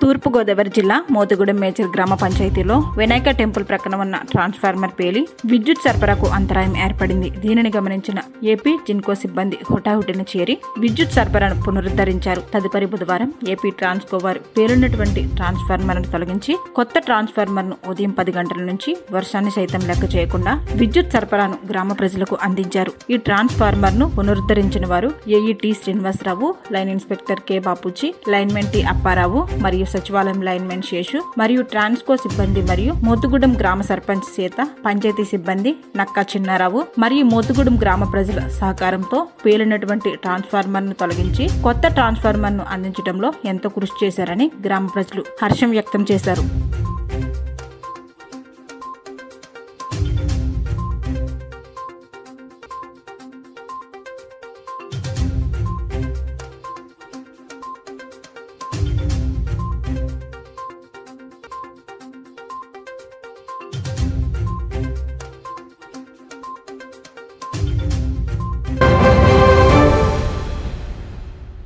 తూర్పుగోదావరి జిల్లా మోతుగూడెం మేజర్ గ్రామ పంచాయతీలో వినాయక టెంపుల్ ప్రక్కన ఉన్న ట్రాన్స్ఫార్మర్ పేలి విద్యుత్ సరఫరాకు అంతరాయం ఏర్పడింది. దీనిని గమనించిన ఏపీ జిన్కో సిబ్బంది హుటాహుటిన చేరి విద్యుత్ సరఫరాను పునరుద్ధరించారు. తదుపరి బుధవారం ఏపీ ట్రాన్స్కో వారు పేలున్నటువంటి ట్రాన్స్ఫార్మర్ ను తొలగించి కొత్త ట్రాన్స్ఫార్మర్ ను ఉదయం 10 గంటల నుంచి వర్షాన్ని సైతం లెక్క చేయకుండా విద్యుత్ సరఫరాను గ్రామ ప్రజలకు అందించారు. ఈ ట్రాన్స్ఫార్మర్ ను పునరుద్ధరించిన వారు AE T Srinivasarao, line inspector K Bapuji, linemen T Apparao మరియు సచివాలయం లైన్మెన్ శేషు మరియు ట్రాన్స్కో సిబ్బంది మరియు మోతుగూడెం గ్రామ సర్పంచ్ సీత, పంచాయతీ సిబ్బంది నక్కా చిన్నారావు మరియు మోతుగూడెం గ్రామ ప్రజల సహకారంతో పేలినటువంటి ట్రాన్స్ఫార్మర్ ను తొలగించి కొత్త ట్రాన్స్ఫార్మర్ ను అందించడంలో ఎంతో కృషి చేశారని గ్రామ ప్రజలు హర్షం వ్యక్తం చేశారు.